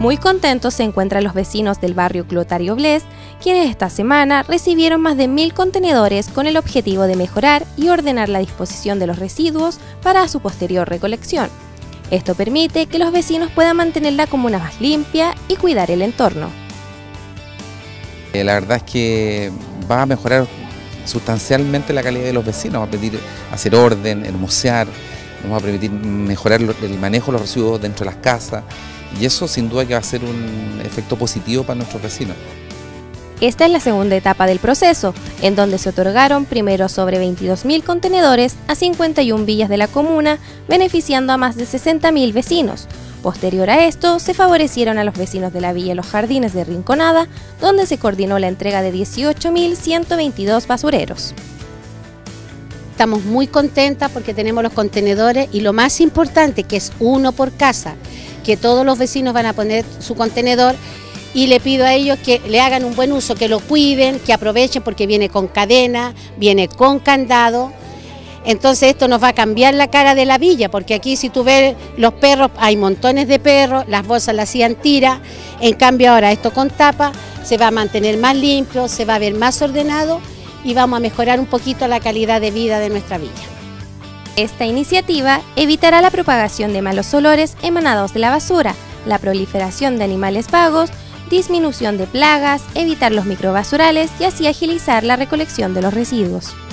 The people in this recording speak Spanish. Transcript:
Muy contentos se encuentran los vecinos del barrio Clotario Bles, quienes esta semana recibieron más de 1000 contenedores con el objetivo de mejorar y ordenar la disposición de los residuos para su posterior recolección. Esto permite que los vecinos puedan mantener la comuna más limpia y cuidar el entorno. La verdad es que va a mejorar sustancialmente la calidad de los vecinos, va a permitir hacer orden, hermosear, nos va a permitir mejorar el manejo de los residuos dentro de las casas y eso sin duda que va a ser un efecto positivo para nuestros vecinos. Esta es la segunda etapa del proceso, en donde se otorgaron primero sobre 22.000 contenedores a 51 villas de la comuna, beneficiando a más de 60.000 vecinos. Posterior a esto, se favorecieron a los vecinos de la Villa Los Jardines de Rinconada, donde se coordinó la entrega de 18.122 basureros. Estamos muy contentas porque tenemos los contenedores y lo más importante que es uno por casa, que todos los vecinos van a poner su contenedor y le pido a ellos que le hagan un buen uso, que lo cuiden, que aprovechen porque viene con cadena, viene con candado. Entonces esto nos va a cambiar la cara de la villa, porque aquí si tú ves los perros, hay montones de perros, las bolsas las hacían tira, en cambio ahora esto con tapa se va a mantener más limpio, se va a ver más ordenado y vamos a mejorar un poquito la calidad de vida de nuestra villa. Esta iniciativa evitará la propagación de malos olores emanados de la basura, la proliferación de animales vagos, disminución de plagas, evitar los microbasurales y así agilizar la recolección de los residuos.